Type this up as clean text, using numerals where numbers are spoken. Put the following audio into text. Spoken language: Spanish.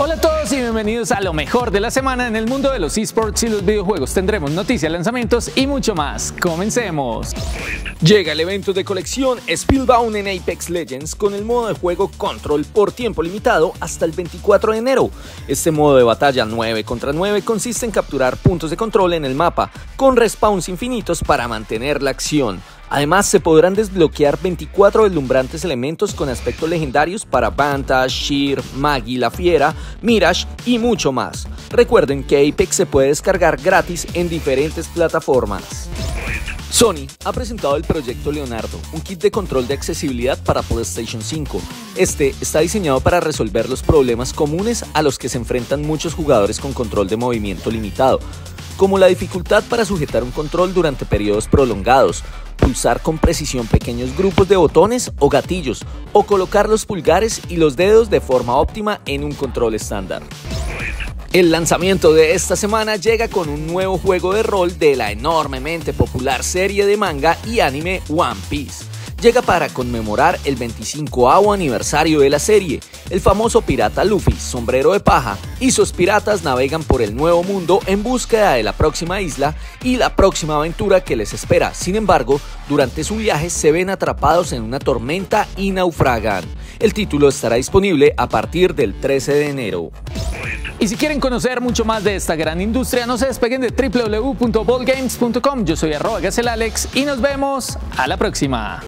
Hola a todos y bienvenidos a lo mejor de la semana en el mundo de los esports y los videojuegos. Tendremos noticias, lanzamientos y mucho más. Comencemos. Llega el evento de colección Spellbound en Apex Legends con el modo de juego Control por tiempo limitado hasta el 24 de enero. Este modo de batalla 9 contra 9 consiste en capturar puntos de control en el mapa con respawns infinitos para mantener la acción. Además, se podrán desbloquear 24 deslumbrantes elementos con aspectos legendarios para Vantage, Sheer, Magi la Fiera, Mirage y mucho más. Recuerden que Apex se puede descargar gratis en diferentes plataformas. Sony ha presentado el proyecto Leonardo, un kit de control de accesibilidad para PlayStation 5. Este está diseñado para resolver los problemas comunes a los que se enfrentan muchos jugadores con control de movimiento limitado, como la dificultad para sujetar un control durante periodos prolongados, pulsar con precisión pequeños grupos de botones o gatillos, o colocar los pulgares y los dedos de forma óptima en un control estándar. El lanzamiento de esta semana llega con un nuevo juego de rol de la enormemente popular serie de manga y anime One Piece. Llega para conmemorar el 25º aniversario de la serie. El famoso pirata Luffy, sombrero de paja, y sus piratas navegan por el nuevo mundo en búsqueda de la próxima isla y la próxima aventura que les espera. Sin embargo, durante su viaje se ven atrapados en una tormenta y naufragan. El título estará disponible a partir del 13 de enero. Y si quieren conocer mucho más de esta gran industria, no se despeguen de www.ballgames.com. Yo soy @GazelAlex y nos vemos a la próxima.